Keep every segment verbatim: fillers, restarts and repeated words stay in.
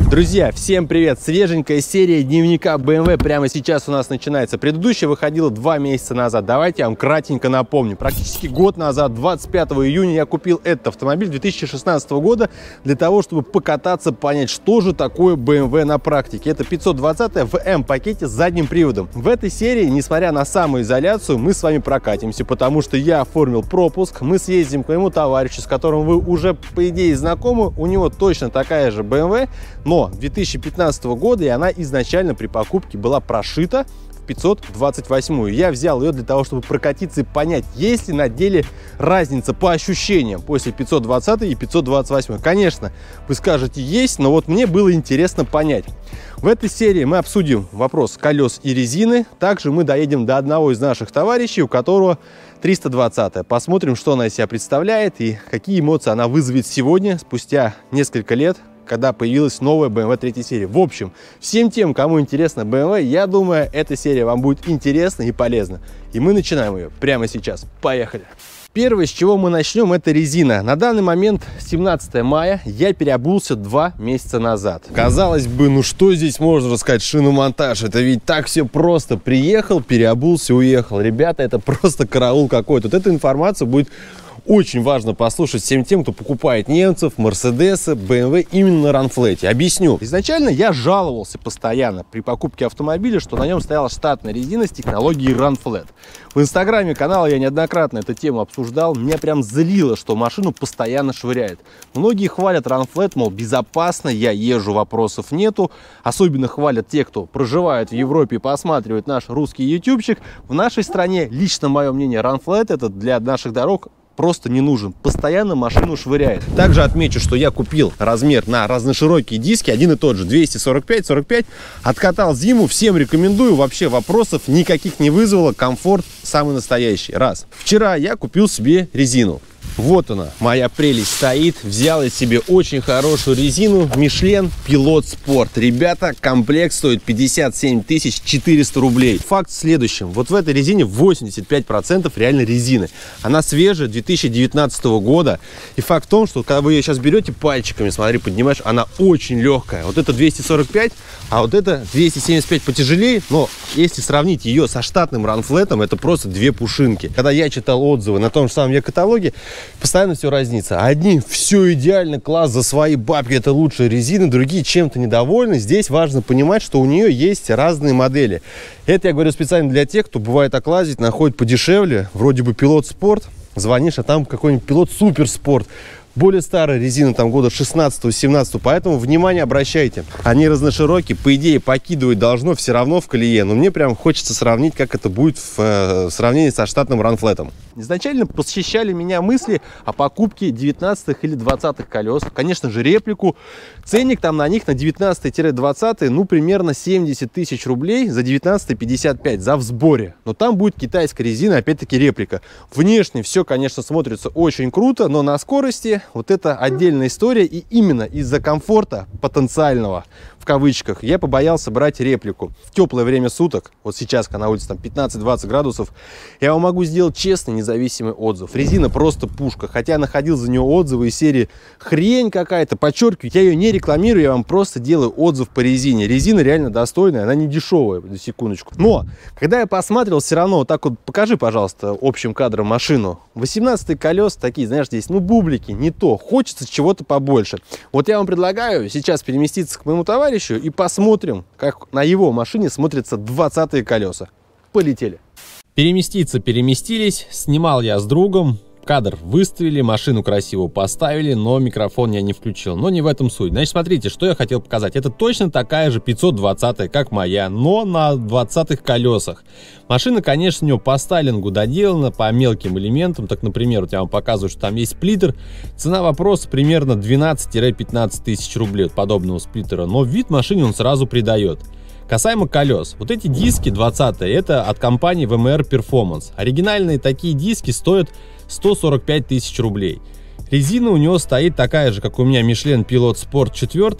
Друзья, всем привет! Свеженькая серия дневника бэ эм вэ прямо сейчас у нас начинается. Предыдущая выходила два месяца назад. Давайте я вам кратенько напомню. Практически год назад, двадцать пятого июня, я купил этот автомобиль две тысячи шестнадцатого года для того, чтобы покататься, понять, что же такое бэ эм вэ на практике. Это пятьсот двадцатая в эм-пакете с задним приводом. В этой серии, несмотря на самоизоляцию, мы с вами прокатимся, потому что я оформил пропуск. Мы съездим к моему товарищу, с которым вы уже, по идее, знакомы. У него точно такая же бэ эм вэ, но две тысячи пятнадцатого года, и она изначально при покупке была прошита в пятьсот двадцать восьмую. Я взял ее для того, чтобы прокатиться и понять, есть ли на деле разница по ощущениям после пятьсот двадцатой и пятьсот двадцать восьмой. Конечно, вы скажете, есть, но вот мне было интересно понять. В этой серии мы обсудим вопрос колес и резины. Также мы доедем до одного из наших товарищей, у которого триста двадцатая. Посмотрим, что она из себя представляет и какие эмоции она вызовет сегодня, спустя несколько лет, когда появилась новая бэ эм вэ третьей серии. В общем, всем тем, кому интересна бэ эм вэ, я думаю, эта серия вам будет интересна и полезна. И мы начинаем ее прямо сейчас. Поехали! Первое, с чего мы начнем, это резина. На данный момент семнадцатое мая, я переобулся два месяца назад. Казалось бы, ну что здесь можно рассказать, шиномонтаж? Это ведь так все просто. Приехал, переобулся, уехал. Ребята, это просто караул какой-то. Вот эта информация будет очень важно послушать всем тем, кто покупает немцев, мерседесы, бэ эм вэ именно на ранфлете. Объясню. Изначально я жаловался постоянно при покупке автомобиля, что на нем стояла штатная резина с технологией ранфлет. В инстаграме канала я неоднократно эту тему обсуждал. Меня прям злило, что машину постоянно швыряет. Многие хвалят ранфлет, мол, безопасно, я езжу, вопросов нету. Особенно хвалят те, кто проживает в Европе и посматривает наш русский ютубчик. В нашей стране, лично мое мнение, ранфлет это для наших дорог просто не нужен. Постоянно машину швыряет. Также отмечу, что я купил размер на разноширокие диски, один и тот же, двести сорок пять сорок пять. Откатал зиму, всем рекомендую, вообще вопросов никаких не вызвало, комфорт самый настоящий. Раз. Вчера я купил себе резину. Вот она, моя прелесть стоит. Взял я себе очень хорошую резину Michelin Pilot Sport. Ребята, комплект стоит пятьдесят семь тысяч четыреста рублей. Факт в следующем. Вот в этой резине восемьдесят пять процентов реально резины. Она свежая, две тысячи девятнадцатого года. И факт в том, что когда вы ее сейчас берете пальчиками, смотри, поднимаешь, она очень легкая. Вот это двести сорок пять, а вот это двести семьдесят пять потяжелее. Но если сравнить ее со штатным ранфлетом, это просто две пушинки. Когда я читал отзывы на том же самом Е-каталоге, постоянно все разнится. Одни все идеально, класс, за свои бабки, это лучшая резина, другие чем-то недовольны. Здесь важно понимать, что у нее есть разные модели. Это я говорю специально для тех, кто бывает так лазить, находит подешевле, вроде бы Пилот Спорт, звонишь, а там какой-нибудь Пилот Супер Спорт. Более старая резина, там года шестнадцатого-семнадцатого, поэтому внимание обращайте. Они разноширокие, по идее покидывать должно все равно в колее, но мне прям хочется сравнить, как это будет в э, сравнении со штатным ранфлетом. Изначально посещали меня мысли о покупке девятнадцатых или двадцатых колес, конечно же реплику. Ценник там на них на девятнадцатый-двадцатый, ну примерно семьдесят тысяч рублей, за девятнадцатый пятьдесят пять, за в сборе. Но там будет китайская резина, опять-таки реплика. Внешне все, конечно, смотрится очень круто, но на скорости вот это отдельная история, и именно из-за комфорта потенциального, в кавычках, я побоялся брать реплику. В теплое время суток, вот сейчас, когда на улице там пятнадцать-двадцать градусов, я вам могу сделать честный независимый отзыв. Резина просто пушка, хотя я находил за нее отзывы из серии хрень какая-то, подчеркиваю, я ее не рекламирую, я вам просто делаю отзыв по резине. Резина реально достойная, она не дешевая, на секундочку. Но, когда я посмотрел, все равно, вот так вот, покажи, пожалуйста, общим кадром машину. восемнадцатые колеса такие, знаешь, здесь, ну, бублики, не то, хочется чего-то побольше. Вот я вам предлагаю сейчас переместиться к моему товарищу и посмотрим, как на его машине смотрятся двадцатые колеса. Полетели. Переместиться переместились. Снимал я с другом. Кадр выставили, машину красиво поставили, но микрофон я не включил. Но не в этом суть. Значит, смотрите, что я хотел показать. Это точно такая же пятьсот двадцатая, как моя, но на двадцатых колесах. Машина, конечно, у него по стайлингу доделана, по мелким элементам. Так, например, вот я вам показываю, что там есть сплиттер. Цена вопроса примерно двенадцать-пятнадцать тысяч рублей от подобного сплиттера. Но вид машине он сразу придает. Касаемо колес, вот эти диски двадцатые, это от компании вэ эм эр Performance. Оригинальные такие диски стоят сто сорок пять тысяч рублей. Резина у него стоит такая же, как у меня Michelin Pilot Sport четыре.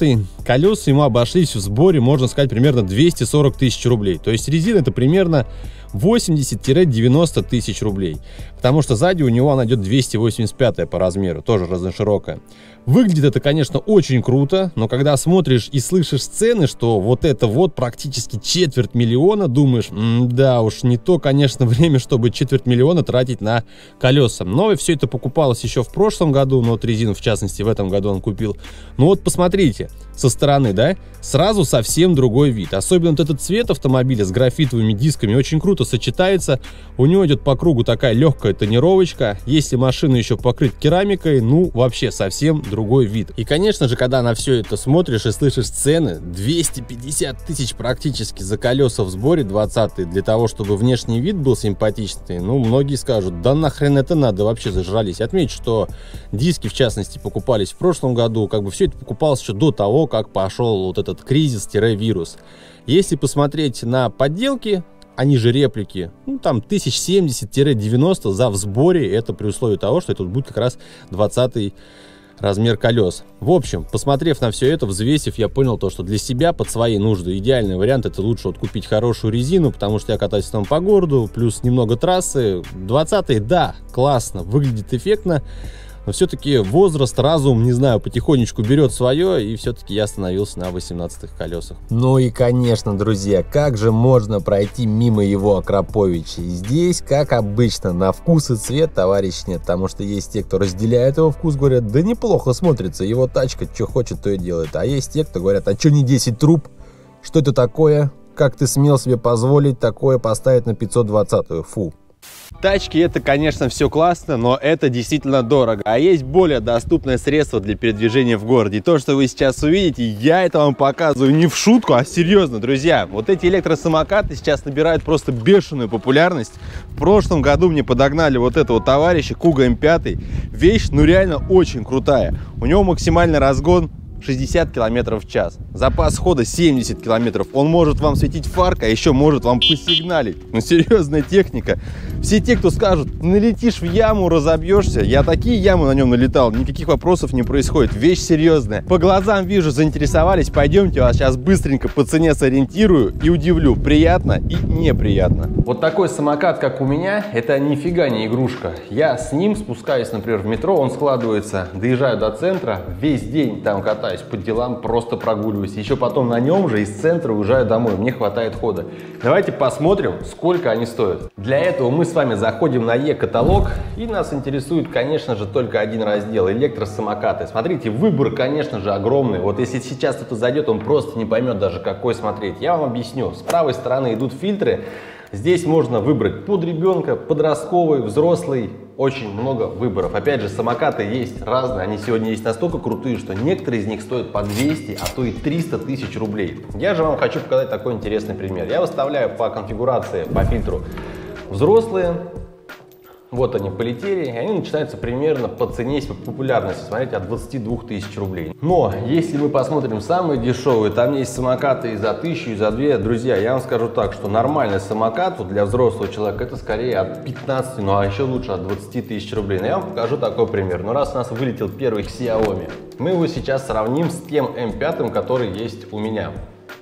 колеса ему обошлись в сборе, можно сказать, примерно двести сорок тысяч рублей. То есть резина это примерно восемьдесят-девяносто тысяч рублей. Потому что сзади у него она идет двести восемьдесят пятая по размеру, тоже разноширокая. Выглядит это, конечно, очень круто, но когда смотришь и слышишь цены, что вот это вот практически четверть миллиона, думаешь, да уж, не то, конечно, время, чтобы четверть миллиона тратить на колеса. Но все это покупалось еще в прошлом году, но вот резину, в частности, в этом году он купил. Ну вот посмотрите, со стороны, да, сразу совсем другой вид. Особенно вот этот цвет автомобиля с графитовыми дисками очень круто сочетается. У него идет по кругу такая легкая тонировочка. Если машина еще покрыта керамикой, ну вообще совсем другой вид. И, конечно же, когда на все это смотришь и слышишь цены, двести пятьдесят тысяч практически за колеса в сборе двадцатые, для того, чтобы внешний вид был симпатичный, ну, многие скажут, да нахрен это надо, вообще зажрались. Отметь, что диски, в частности, покупались в прошлом году, как бы все это покупалось еще до того, как пошел вот этот кризис-вирус. Если посмотреть на подделки, они же реплики, ну там тысяч семьдесят-девяносто за в сборе, это при условии того, что это будет как раз двадцатый размер колес. В общем, посмотрев на все это, взвесив, я понял то, что для себя, под свои нужды, идеальный вариант это лучше вот купить хорошую резину, потому что я катаюсь там по городу, плюс немного трассы. двадцатый, да, классно, выглядит эффектно, но все-таки возраст, разум, не знаю, потихонечку берет свое, и все-таки я остановился на восемнадцатых колесах. Ну и, конечно, друзья, как же можно пройти мимо его Акраповича? Здесь, как обычно, на вкус и цвет товарищ нет, потому что есть те, кто разделяет его вкус, говорят, да неплохо смотрится, его тачка, что хочет, то и делает. А есть те, кто говорят, а что не десять труб? Что это такое? Как ты смел себе позволить такое поставить на пятьсот двадцатую? Фу. Тачки это, конечно, все классно, но это действительно дорого. А есть более доступное средство для передвижения в городе. И то, что вы сейчас увидите, я это вам показываю не в шутку, а серьезно, друзья. Вот эти электросамокаты сейчас набирают просто бешеную популярность. В прошлом году мне подогнали вот этого товарища, Kuga эм пять. Вещь, ну реально очень крутая. У него максимальный разгон шестьдесят километров в час. Запас хода семьдесят километров. Он может вам светить фаркой, а еще может вам посигналить. Ну, серьезная техника. Все те, кто скажут, налетишь в яму, разобьешься. Я такие ямы на нем налетал, никаких вопросов не происходит. Вещь серьезная. По глазам вижу, заинтересовались. Пойдемте, я вас сейчас быстренько по цене сориентирую и удивлю. Приятно и неприятно. Вот такой самокат, как у меня, это нифига не игрушка. Я с ним спускаюсь, например, в метро, он складывается, доезжаю до центра, весь день там катаюсь по делам, просто прогуливаюсь. Еще потом на нем же из центра уезжаю домой. Мне хватает хода. Давайте посмотрим, сколько они стоят. Для этого мы с вами заходим на Е-каталог. И нас интересует, конечно же, только один раздел – электросамокаты. Смотрите, выбор, конечно же, огромный. Вот если сейчас кто-то зайдет, он просто не поймет даже, какой смотреть. Я вам объясню. С правой стороны идут фильтры. Здесь можно выбрать под ребенка, подростковый, взрослый. Очень много выборов. Опять же, самокаты есть разные. Они сегодня есть настолько крутые, что некоторые из них стоят по двести, а то и триста тысяч рублей. Я же вам хочу показать такой интересный пример. Я выставляю по конфигурации, по фильтру взрослые. Вот они полетели, и они начинаются примерно по цене, по популярности, смотрите, от двадцати двух тысяч рублей. Но если мы посмотрим самые дешевые, там есть самокаты и за тысячу, и за две. Друзья, я вам скажу так, что нормальный самокат вот для взрослого человека это скорее от пятнадцати, ну а еще лучше от двадцати тысяч рублей. Но я вам покажу такой пример. Ну раз у нас вылетел первый Xiaomi, мы его сейчас сравним с тем эм пять, который есть у меня.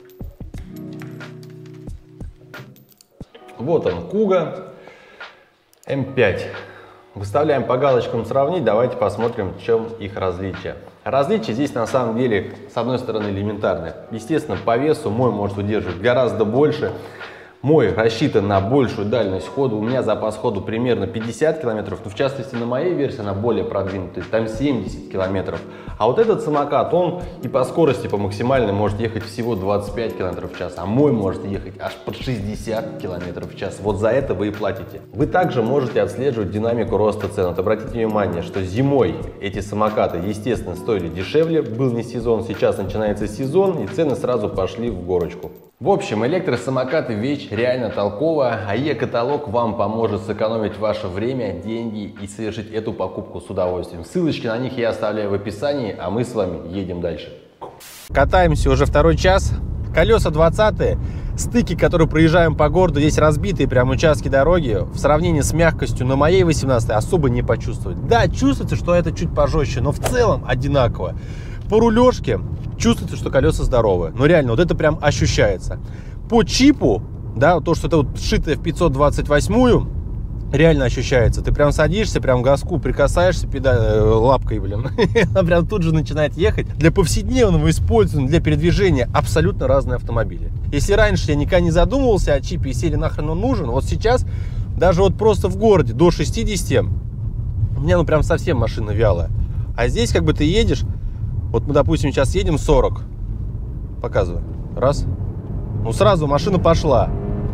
Вот он, Kuga эм пять. Выставляем по галочкам сравнить, давайте посмотрим, в чем их различие. Различия здесь на самом деле, с одной стороны, элементарные. Естественно, по весу мой может выдерживать гораздо больше. Мой рассчитан на большую дальность хода. У меня запас хода примерно пятьдесят километров. Но в частности на моей версии она более продвинутая. Там семьдесят километров. А вот этот самокат, он и по скорости, по максимальной, может ехать всего двадцать пять километров в час. А мой может ехать аж под шестьдесят километров в час. Вот за это вы и платите. Вы также можете отслеживать динамику роста цен. Вот обратите внимание, что зимой эти самокаты, естественно, стоили дешевле. Был не сезон, сейчас начинается сезон. И цены сразу пошли в горочку. В общем, электросамокаты вещь реально толковая, а Е-каталог вам поможет сэкономить ваше время, деньги и совершить эту покупку с удовольствием. Ссылочки на них я оставляю в описании, а мы с вами едем дальше. Катаемся уже второй час. Колеса двадцатые, стыки, которые проезжаем по городу, здесь разбитые прям участки дороги. В сравнении с мягкостью на моей восемнадцатой особо не почувствовать. Да, чувствуется, что это чуть пожестче, но в целом одинаково. По рулежке чувствуется, что колеса здоровые. Но реально, вот это прям ощущается. По чипу, да, то, что это вот сшитое в пятьсот двадцать восемь, реально ощущается. Ты прям садишься, прям к газку прикасаешься педаль, лапкой, блин, она прям тут же начинает ехать. Для повседневного использования, для передвижения абсолютно разные автомобили. Если раньше я никогда не задумывался о чипе и серии нахрен он нужен, вот сейчас даже вот просто в городе до шестидесяти у меня ну прям совсем машина вялая. А здесь как бы ты едешь, вот мы, допустим, сейчас едем сорок, показываю, раз, ну сразу машина пошла.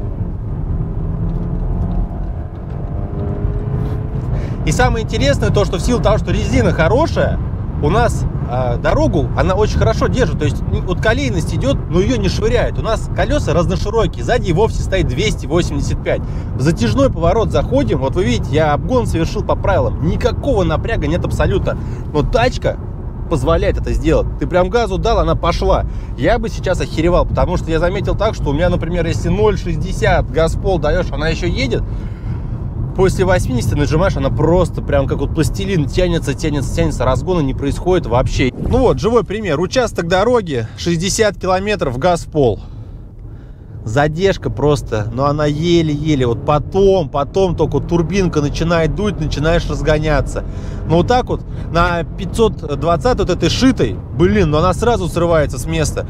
И самое интересное то, что в силу того, что резина хорошая, у нас э, дорогу, она очень хорошо держит. То есть вот колейность идет, но ее не швыряет. У нас колеса разноширокие, сзади и вовсе стоит двести восемьдесят пять. В затяжной поворот заходим, вот вы видите, я обгон совершил по правилам. Никакого напряга нет абсолютно. Но тачка позволяет это сделать. Ты прям газу дал, она пошла. Я бы сейчас охеревал, потому что я заметил так, что у меня, например, если ноль шестьдесят газ в пол даешь, она еще едет. После восьмидесяти нажимаешь, она просто прям как вот пластилин тянется, тянется, тянется, разгона не происходит вообще. Ну вот, живой пример. Участок дороги, шестьдесят километров, газ в пол. Задержка просто, но она еле-еле. Вот потом, потом только турбинка начинает дуть, начинаешь разгоняться. Но вот так вот на пятьсот двадцать вот этой шитой, блин, но она сразу срывается с места.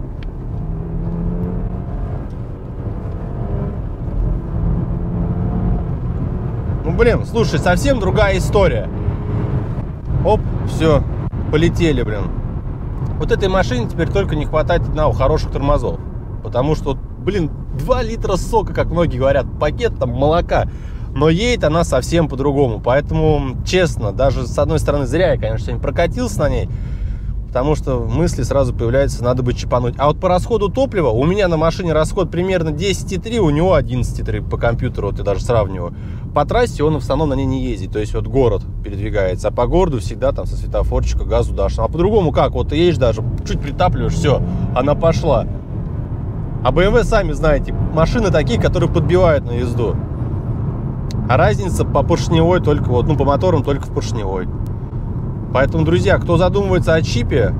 Ну, блин, слушай, совсем другая история. Оп, все, полетели, блин. Вот этой машине теперь только не хватает одного, хороших тормозов. Потому что, блин, два литра сока, как многие говорят, пакет там молока. Но едет она совсем по-другому. Поэтому, честно, даже с одной стороны, зря я, конечно, сегодня прокатился на ней. Потому что мысли сразу появляются, надо бы чипануть. А вот по расходу топлива, у меня на машине расход примерно десять и три, у него одиннадцать и три по компьютеру, вот я даже сравниваю. По трассе он в основном на ней не ездит, то есть вот город передвигается. А по городу всегда там со светофорчика газу дашь. А по-другому как? Вот ты едешь даже, чуть притапливаешь, все, она пошла. А бэ эм вэ, сами знаете, машины такие, которые подбивают на езду. А разница по поршневой только вот, ну по моторам только в поршневой. Поэтому, друзья, кто задумывается о чипе,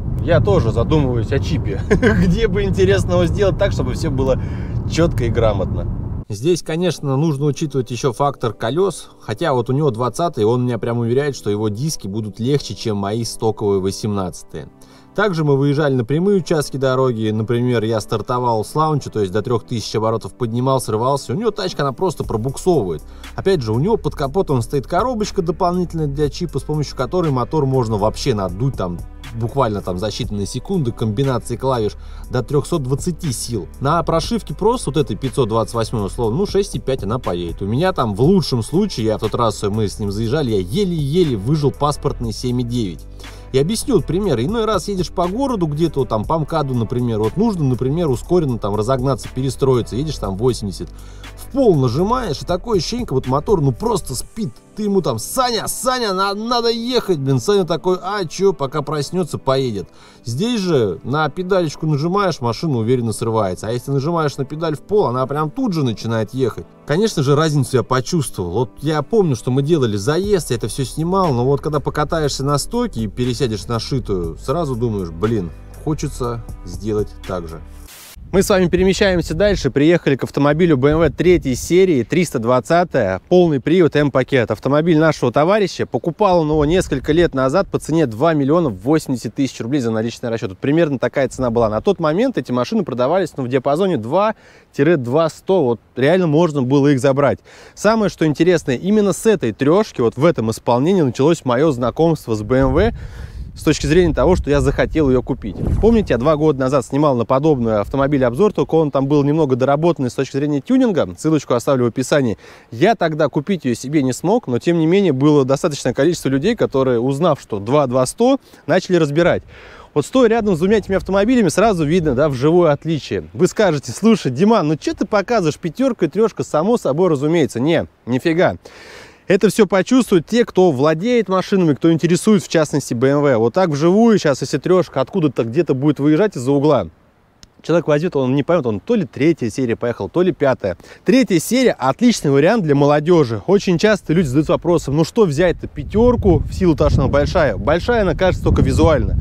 я тоже задумываюсь о чипе. Где бы интересного сделать так, чтобы все было четко и грамотно. Здесь, конечно, нужно учитывать еще фактор колес. Хотя вот у него двадцатый, он меня прям уверяет, что его диски будут легче, чем мои стоковые восемнадцатые. Также мы выезжали на прямые участки дороги. Например, я стартовал с лаунча, то есть до трёх тысяч оборотов поднимал, срывался. У него тачка, она просто пробуксовывает. Опять же, у него под капотом стоит коробочка дополнительная для чипа, с помощью которой мотор можно вообще надуть там буквально там за считанные секунды, комбинации клавиш до трёхсот двадцати сил. На прошивке просто вот этой пятьсот двадцать восемь условно, ну шесть и пять она поедет. У меня там в лучшем случае, я в тот раз мы с ним заезжали, я еле-еле выжил паспортный семь и девять. И объясню пример. Иной раз едешь по городу где-то, вот, там по МКАДу, например, вот нужно, например, ускоренно там разогнаться, перестроиться, едешь там восемьдесят, в пол нажимаешь, и такое ощущение, вот мотор ну просто спит. Ты ему там: Саня, Саня, на, надо ехать, блин. Саня такой: а чё, пока проснется, поедет. Здесь же на педалечку нажимаешь, машина уверенно срывается. А если нажимаешь на педаль в пол, она прям тут же начинает ехать. Конечно же, разницу я почувствовал. Вот я помню, что мы делали заезд, я это все снимал, но вот когда покатаешься на стойке и пересядешь на шитую, сразу думаешь: блин, хочется сделать так же. Мы с вами перемещаемся дальше. Приехали к автомобилю бэ эм вэ третьей серии, триста двадцатая, полный привод М-пакет. Автомобиль нашего товарища. Покупал он его несколько лет назад по цене два миллиона восемьдесят тысяч рублей за наличный расчет. Вот примерно такая цена была. На тот момент эти машины продавались ну, в диапазоне два — два сто. Вот реально можно было их забрать. Самое, что интересное, именно с этой трешки, вот в этом исполнении началось мое знакомство с бэ эм вэ. С точки зрения того, что я захотел ее купить. Помните, я два года назад снимал на подобный автомобиль обзор, только он там был немного доработанный с точки зрения тюнинга. Ссылочку оставлю в описании. Я тогда купить ее себе не смог, но тем не менее было достаточное количество людей, которые, узнав, что два — два сто, начали разбирать. Вот стоя рядом с двумя этими автомобилями, сразу видно, да, вживую отличие. Вы скажете: слушай, Диман, ну что ты показываешь, пятерка и трешка, само собой разумеется. Не, нифига. Это все почувствуют те, кто владеет машинами, кто интересуется, в частности, бэ эм вэ. Вот так вживую сейчас, если трешка откуда-то где-то будет выезжать из-за угла, человек возьмет, он не поймет, он то ли третья серия поехал, то ли пятая. Третья серия – отличный вариант для молодежи. Очень часто люди задают вопросом: ну что взять-то, пятерку, в силу того, что она большая? Большая она кажется только визуально.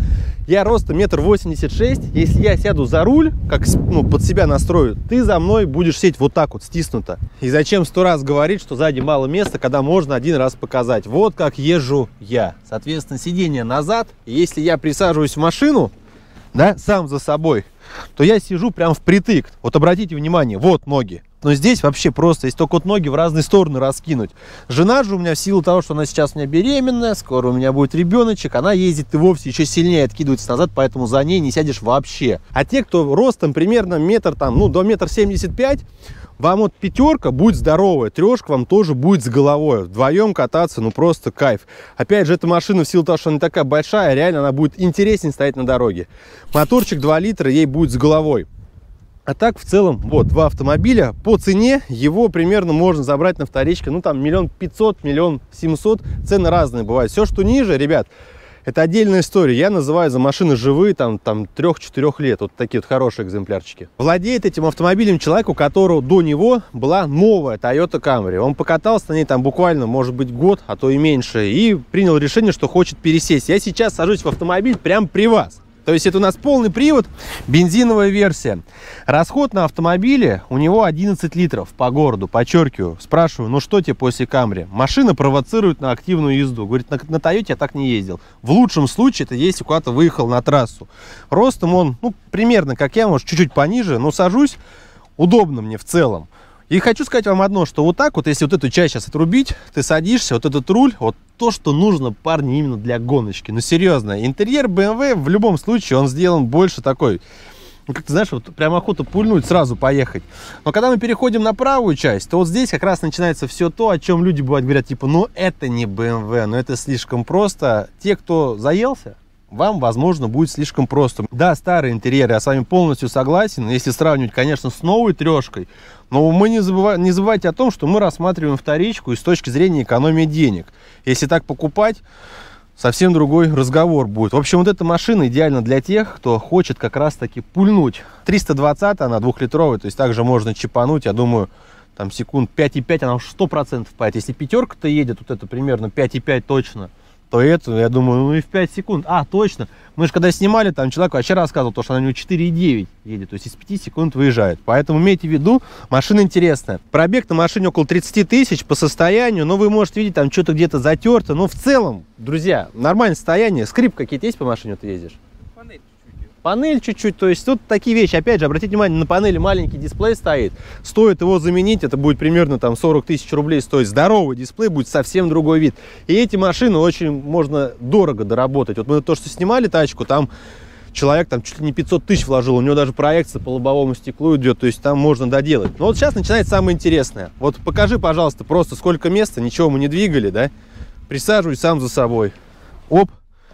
Я ростом метр восемьдесят шесть. Если я сяду за руль, как ну, под себя настрою, ты за мной будешь сидеть вот так вот, стиснуто. И зачем сто раз говорить, что сзади мало места, когда можно один раз показать. Вот как езжу я. Соответственно, сиденье назад. И если я присаживаюсь в машину, да, сам за собой, то я сижу прям впритык. Вот обратите внимание, вот ноги. Но здесь вообще просто, если только вот ноги в разные стороны раскинуть. Жена же у меня, в силу того, что она сейчас у меня беременная, скоро у меня будет ребеночек, она ездит и вовсе еще сильнее откидывается назад, поэтому за ней не сядешь вообще. А те, кто ростом примерно метр там, ну, до метра семьдесят пять, вам вот пятерка будет здоровая, трешка вам тоже будет с головой. Вдвоем кататься, ну просто кайф. Опять же, эта машина, в силу того, что она такая большая, реально она будет интереснее стоять на дороге. Моторчик два литра, ей будет с головой. А так, в целом, вот, два автомобиля. По цене его примерно можно забрать на вторичке, ну, там, миллион пятьсот, миллион семьсот. Цены разные бывают. Все, что ниже, ребят, это отдельная история. Я называю за машины живые, там, там трех-четырех лет. Вот такие вот хорошие экземплярчики. Владеет этим автомобилем человек, у которого до него была новая Toyota Camry. Он покатался на ней там буквально, может быть, год, а то и меньше. И принял решение, что хочет пересесть. Я сейчас сажусь в автомобиль прямо при вас. То есть это у нас полный привод, бензиновая версия. Расход на автомобиле у него одиннадцать литров по городу, подчеркиваю. Спрашиваю, ну что тебе после Камри? Машина провоцирует на активную езду. Говорит, на, на Тойоте я так не ездил. В лучшем случае это если куда-то выехал на трассу. Ростом он, ну, примерно как я, может, чуть-чуть пониже, но сажусь удобно мне в целом. И хочу сказать вам одно, что вот так вот, если вот эту часть сейчас отрубить, ты садишься, вот этот руль, вот то, что нужно, парни, именно для гоночки. Ну, серьезно, интерьер бэ эм вэ в любом случае, он сделан больше такой, ну, как ты знаешь, вот прям охота пульнуть, сразу поехать. Но когда мы переходим на правую часть, то вот здесь как раз начинается все то, о чем люди бывают говорят, типа, ну, это не бэ эм вэ, ну, это слишком просто. Те, кто заелся, вам, возможно, будет слишком просто. Да, старые интерьеры, я с вами полностью согласен, если сравнивать, конечно, с новой трешкой, но мы не, забывай, не забывайте о том, что мы рассматриваем вторичку и с точки зрения экономии денег. Если так покупать, совсем другой разговор будет. В общем, вот эта машина идеальна для тех, кто хочет как раз-таки пульнуть. триста двадцать, она двухлитровая, то есть также можно чипануть, я думаю, там секунд пять и пять, она уж сто процентов поедет. Если пятерка-то едет, вот это примерно пять и пять точно, то эту, я думаю, ну и в пять секунд. А, точно. Мы же когда снимали, там человек вообще рассказывал, то, что она у него четыре и девять едет. То есть из пяти секунд выезжает. Поэтому имейте в виду, машина интересная. Пробег на машине около тридцати тысяч по состоянию. Но вы можете видеть, там что-то где-то затерто. Но в целом, друзья, нормальное состояние. Скрип какие-то есть по машине ты ездишь? Панель чуть-чуть. Панель чуть-чуть. То есть тут такие вещи. Опять же, обратите внимание, на панели маленький дисплей стоит. Стоит его заменить, это будет примерно там сорок тысяч рублей стоить. Здоровый дисплей, будет совсем другой вид. И эти машины очень можно дорого доработать. Вот мы то, что снимали тачку, там человек там чуть ли не пятьсот тысяч вложил. У него даже проекция по лобовому стеклу идет. То есть там можно доделать. Но вот сейчас начинается самое интересное. Вот покажи, пожалуйста, просто сколько места. Ничего мы не двигали, да? Присаживаюсь сам за собой. Оп.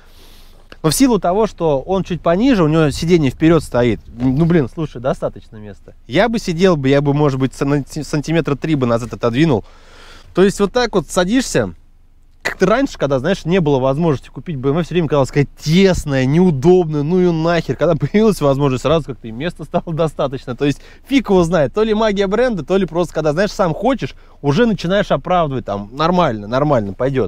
Но в силу того, что он чуть пониже, у него сиденье вперед стоит. Ну, блин, слушай, достаточно места. Я бы сидел бы, я бы, может быть, сантиметра три бы назад отодвинул. То есть вот так вот садишься. Как-то раньше, когда, знаешь, не было возможности купить бэ эм вэ, все время казалось, сказать, тесная, неудобная, ну и нахер. Когда появилась возможность, сразу как-то и места стало достаточно. То есть фиг его знает, то ли магия бренда, то ли просто, когда, знаешь, сам хочешь, уже начинаешь оправдывать, там, нормально, нормально, пойдет.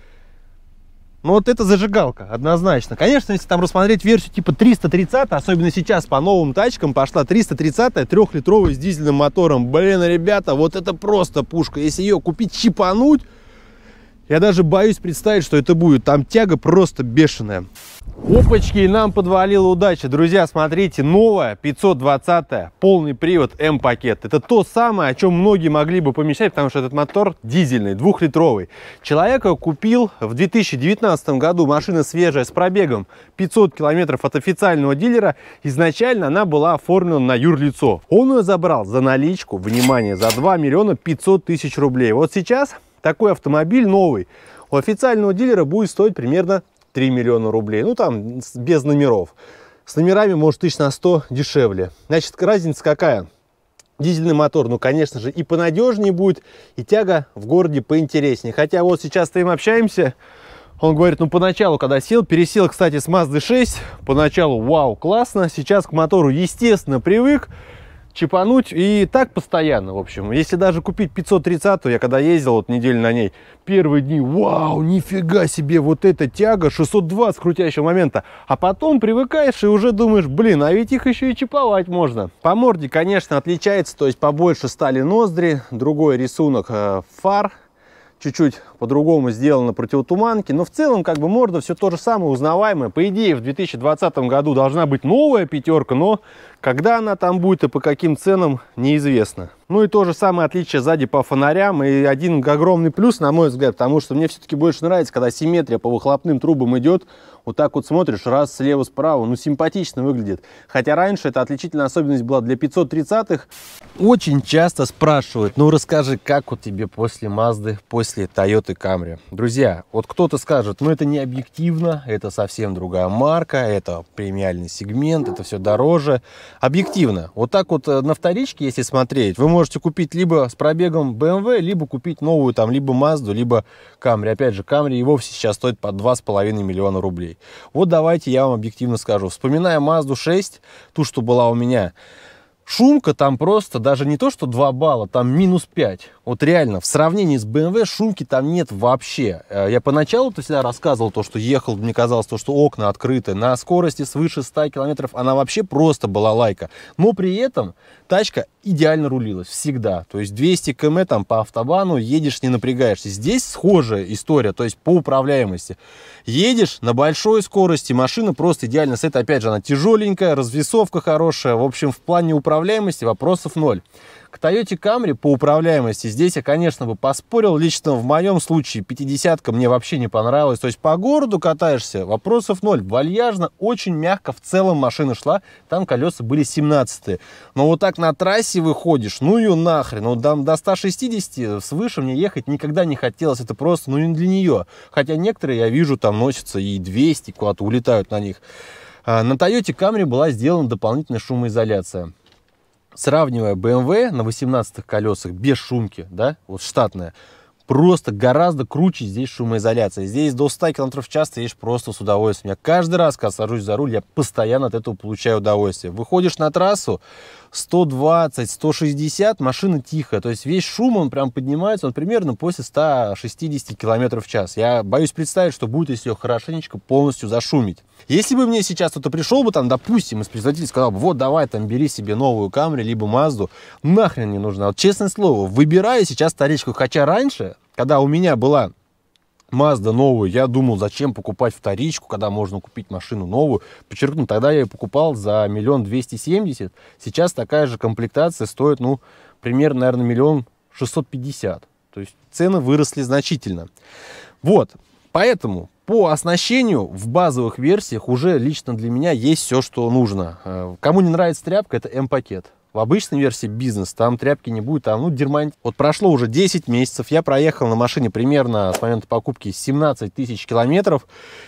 Ну вот это зажигалка, однозначно. Конечно, если там рассмотреть версию типа триста тридцать, особенно сейчас по новым тачкам пошла триста тридцать, трехлитровая с дизельным мотором. Блин, ребята, вот это просто пушка. Если ее купить, чипануть, я даже боюсь представить, что это будет. Там тяга просто бешеная. Опачки, и нам подвалила удача. Друзья, смотрите, новая пятьсот двадцатая, полный привод М-пакет. Это то самое, о чем многие могли бы помечтать, потому что этот мотор дизельный, двухлитровый. Человек купил в две тысячи девятнадцатом году, машина свежая, с пробегом пятьсот километров от официального дилера. Изначально она была оформлена на юрлицо. Он ее забрал за наличку, внимание, за два миллиона пятьсот тысяч рублей. Вот сейчас такой автомобиль новый у официального дилера будет стоить примерно три миллиона рублей. Ну, там, без номеров. С номерами, может, тысяч на сто дешевле. Значит, разница какая? Дизельный мотор, ну, конечно же, и понадежнее будет, и тяга в городе поинтереснее. Хотя вот сейчас с ним общаемся, он говорит, ну, поначалу, когда сел, пересел, кстати, с Мазды шесть, поначалу, вау, классно, сейчас к мотору, естественно, привык. чипануть и так постоянно, в общем. Если даже купить пятьсот тридцатую, я когда ездил вот неделю на ней, первые дни, вау, нифига себе, вот эта тяга, шестьсот двадцать крутящего момента. А потом привыкаешь и уже думаешь, блин, а ведь их еще и чиповать можно. По морде, конечно, отличается, то есть побольше стали ноздри, другой рисунок э, фар. Чуть-чуть по-другому сделано противотуманки, но в целом как бы морда все то же самое, узнаваемое. По идее в две тысячи двадцатом году должна быть новая пятерка, но когда она там будет и по каким ценам, неизвестно. Ну и то же самое отличие сзади по фонарям, и один огромный плюс, на мой взгляд, потому что мне все-таки больше нравится, когда симметрия по выхлопным трубам идет, вот так вот смотришь, раз слева-справа, ну симпатично выглядит. Хотя раньше эта отличительная особенность была для пятьсот тридцатых. Очень часто спрашивают, ну расскажи, как у тебя после Мазды, после Toyota Camry. Друзья, вот кто-то скажет, ну это не объективно, это совсем другая марка, это премиальный сегмент, это все дороже. Объективно, вот так вот на вторичке, если смотреть, вы можете купить либо с пробегом бэ эм вэ, либо купить новую там, либо Мазду, либо Camry. Опять же, Camry и вовсе сейчас стоит по два с половиной миллиона рублей. Вот давайте я вам объективно скажу. Вспоминая Мазду шесть, ту, что была у меня, шумка там просто даже не то, что два балла, там минус пять. Вот реально, в сравнении с бэ эм вэ шумки там нет вообще. Я поначалу-то всегда рассказывал то, что ехал, мне казалось, то, что окна открыты. На скорости свыше ста километров она вообще просто была лайка. Но при этом тачка идеально рулилась всегда. То есть двести километров там по автобану едешь, не напрягаешься. Здесь схожая история, то есть по управляемости. Едешь на большой скорости, машина просто идеально стоит. Опять же, она тяжеленькая, развесовка хорошая. В общем, в плане управляемости вопросов ноль. К Toyota Camry по управляемости здесь я, конечно, бы поспорил. Лично в моем случае пятидесятка мне вообще не понравилась. То есть по городу катаешься, вопросов ноль. Вальяжно, очень мягко в целом машина шла. Там колеса были семнадцатые. Но вот так на трассе выходишь, ну ее нахрен. Ну до, до ста шестидесяти свыше мне ехать никогда не хотелось. Это просто, ну не для нее. Хотя некоторые, я вижу, там носятся и двести, куда-то улетают на них. А на Toyota Camry была сделана дополнительная шумоизоляция. Сравнивая бэ эм вэ на восемнадцатых колесах без шумки, да, вот штатная, просто гораздо круче здесь шумоизоляция. Здесь до ста километров в час ты едешь просто с удовольствием. Я каждый раз, когда сажусь за руль, я постоянно от этого получаю удовольствие. Выходишь на трассу, сто двадцать — сто шестьдесят, машина тихая. То есть весь шум, он прям поднимается, он примерно после ста шестидесяти километров в час. Я боюсь представить, что будет, если ее хорошенечко полностью зашумить. Если бы мне сейчас кто-то пришел бы там, допустим, из производителя сказал бы, вот давай там бери себе новую Camry, либо Мазду, нахрен не нужно. Вот честное слово, выбираю сейчас вторичку. Хотя раньше, когда у меня была Мазда новую, я думал, зачем покупать вторичку, когда можно купить машину новую. Подчеркну, тогда я ее покупал за миллион двести семьдесят. Сейчас такая же комплектация стоит, ну, примерно, наверное, миллион шестьсот пятьдесят. То есть цены выросли значительно. Вот, поэтому по оснащению в базовых версиях уже лично для меня есть все, что нужно. Кому не нравится тряпка, это эм-пакет. В обычной версии бизнес там тряпки не будет, там, ну, дермантин. Вот прошло уже десять месяцев, я проехал на машине примерно с момента покупки семнадцать тысяч километров.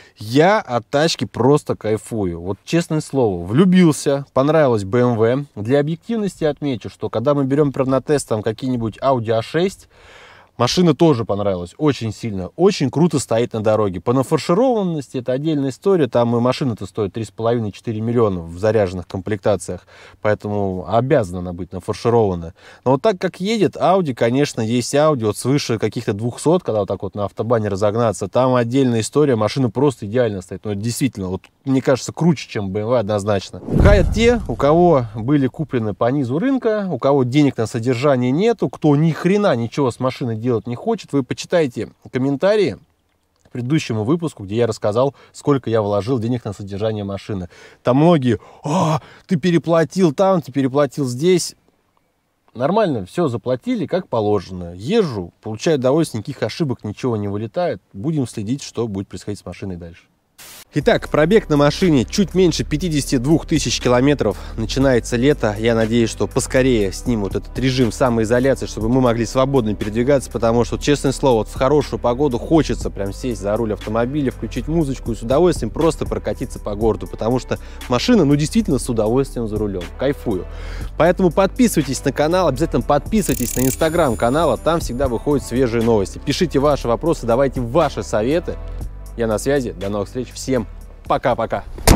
Я от тачки просто кайфую. Вот честное слово, влюбился, понравилась бэ эм вэ. Для объективности отмечу, что когда мы берем на тест там какие-нибудь Audi а шесть, машина тоже понравилась очень сильно, очень круто стоит на дороге. По нафаршированности это отдельная история, там и машина-то стоит три с половиной — четыре миллиона в заряженных комплектациях, поэтому обязана она быть нафарширована. Но вот так как едет Audi, конечно, есть Audi, вот свыше каких-то двухсот, когда вот так вот на автобане разогнаться, там отдельная история, машина просто идеально стоит. Но это действительно, вот мне кажется, круче, чем бэ эм вэ однозначно. Хаят те, у кого были куплены по низу рынка, у кого денег на содержание нету, кто ни хрена ничего с машиной делать не хочет, вы почитайте комментарии к предыдущему выпуску, где я рассказал, сколько я вложил денег на содержание машины. Там многие: а, ты переплатил там, ты переплатил здесь. Нормально, все заплатили как положено. Езжу, получаю удовольствие, никаких ошибок, ничего не вылетает. Будем следить, что будет происходить с машиной дальше. Итак, пробег на машине чуть меньше пятидесяти двух тысяч километров. Начинается лето. Я надеюсь, что поскорее снимут этот режим самоизоляции, чтобы мы могли свободно передвигаться, потому что, честное слово, вот в хорошую погоду хочется прям сесть за руль автомобиля, включить музычку и с удовольствием просто прокатиться по городу, потому что машина, ну, действительно с удовольствием за рулем. Кайфую. Поэтому подписывайтесь на канал, обязательно подписывайтесь на инстаграм канала, там всегда выходят свежие новости. Пишите ваши вопросы, давайте ваши советы. Я на связи. До новых встреч. Всем пока-пока.